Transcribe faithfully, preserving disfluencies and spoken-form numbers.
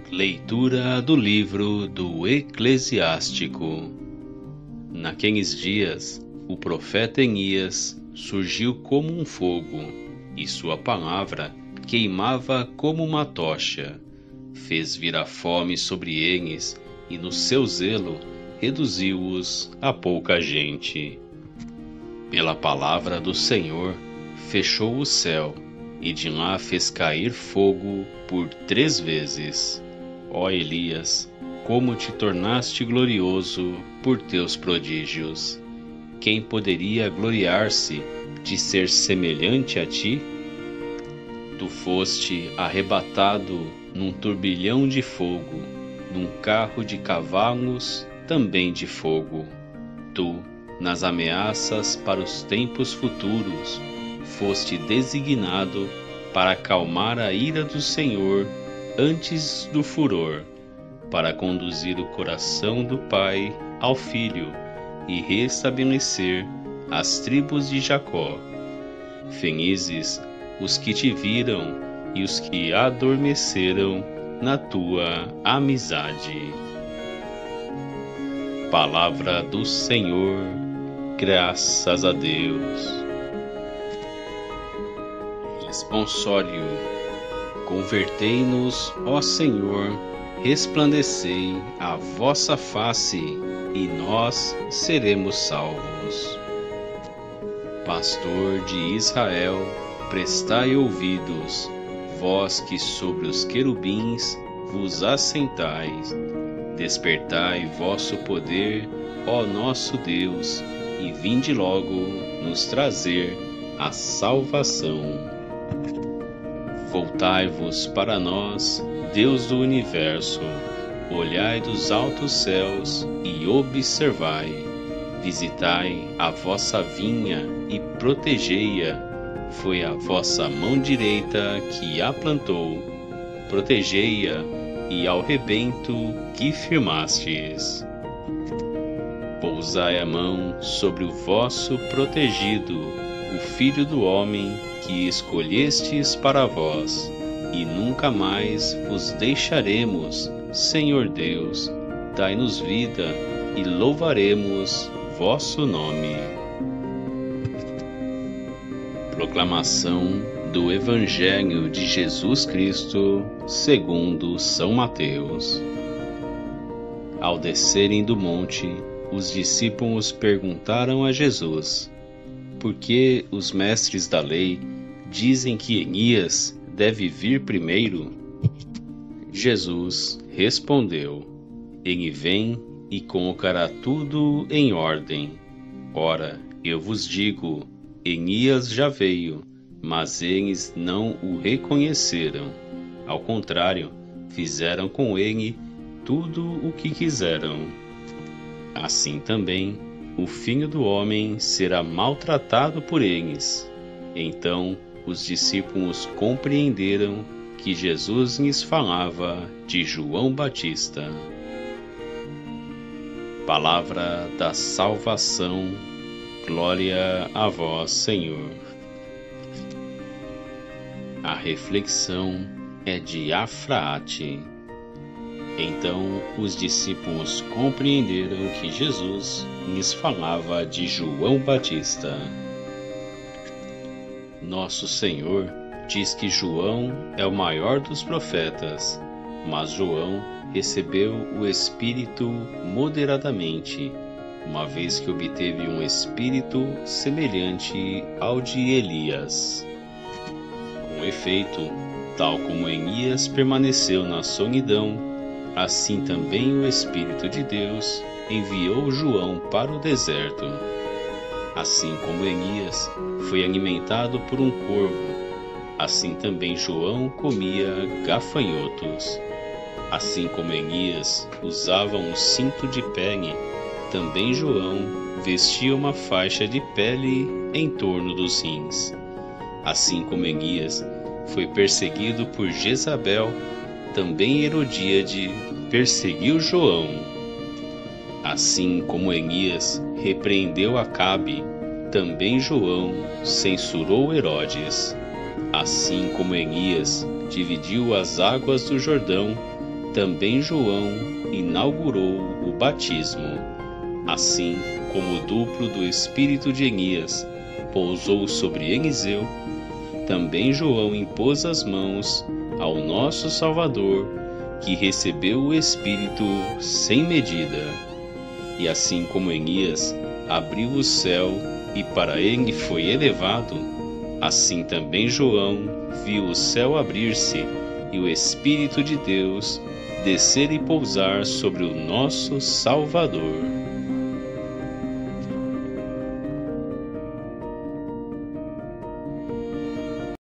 Leitura do livro do Eclesiástico. Naqueles dias, o profeta Enias surgiu como um fogo, e sua palavra queimava como uma tocha. Fez vir a fome sobre eles, e no seu zelo reduziu-os a pouca gente. Pela palavra do Senhor fechou o céu, e de lá fez cair fogo por três vezes. Ó Elias, como te tornaste glorioso por teus prodígios! Quem poderia gloriar-se de ser semelhante a ti? Tu foste arrebatado num turbilhão de fogo, num carro de cavalos também de fogo. Tu, nas ameaças para os tempos futuros, foste designado para acalmar a ira do Senhor antes do furor, para conduzir o coração do pai ao filho e restabelecer as tribos de Jacó. Felizes os que te viram e os que adormeceram na tua amizade. Palavra do Senhor, graças a Deus. Responsório. Convertei-nos, ó Senhor, resplandecei a vossa face, e nós seremos salvos. Pastor de Israel, prestai ouvidos, vós que sobre os querubins vos assentais. Despertai vosso poder, ó nosso Deus, e vinde logo nos trazer a salvação. Voltai-vos para nós, Deus do universo, olhai dos altos céus e observai. Visitai a vossa vinha e protegei-a. Foi a vossa mão direita que a plantou. Protegei-a e ao rebento que firmastes. Pousai a mão sobre o vosso protegido, o Filho do homem que escolhestes para vós, e nunca mais vos deixaremos, Senhor Deus. Dai-nos vida e louvaremos vosso nome. Proclamação do Evangelho de Jesus Cristo segundo São Mateus. Ao descerem do monte, os discípulos perguntaram a Jesus: por que os mestres da lei dizem que Enias deve vir primeiro? Jesus respondeu: ele vem e colocará tudo em ordem. Ora, eu vos digo, Enias já veio, mas eles não o reconheceram. Ao contrário, fizeram com ele tudo o que quiseram. Assim também, o Filho do homem será maltratado por eles. Então, os discípulos compreenderam que Jesus lhes falava de João Batista. Palavra da salvação. Glória a vós, Senhor. A reflexão é de Afraate. Então os discípulos compreenderam que Jesus lhes falava de João Batista. Nosso Senhor diz que João é o maior dos profetas, mas João recebeu o Espírito moderadamente, uma vez que obteve um espírito semelhante ao de Elias. Com efeito, tal como Enias permaneceu na solidão, assim também o Espírito de Deus enviou João para o deserto. Assim como Enias foi alimentado por um corvo, assim também João comia gafanhotos. Assim como Enias usava um cinto de pele, também João vestia uma faixa de pele em torno dos rins. Assim como Enias foi perseguido por Jezabel, também Herodíade perseguiu João. Assim como Enias repreendeu Acabe, também João censurou Herodes. Assim como Enias dividiu as águas do Jordão, também João inaugurou o batismo. Assim como o duplo do espírito de Enias pousou sobre Eliseu, também João impôs as mãos ao nosso Salvador, que recebeu o Espírito sem medida. E assim como Enias abriu o céu e para ele foi elevado, assim também João viu o céu abrir-se e o Espírito de Deus descer e pousar sobre o nosso Salvador.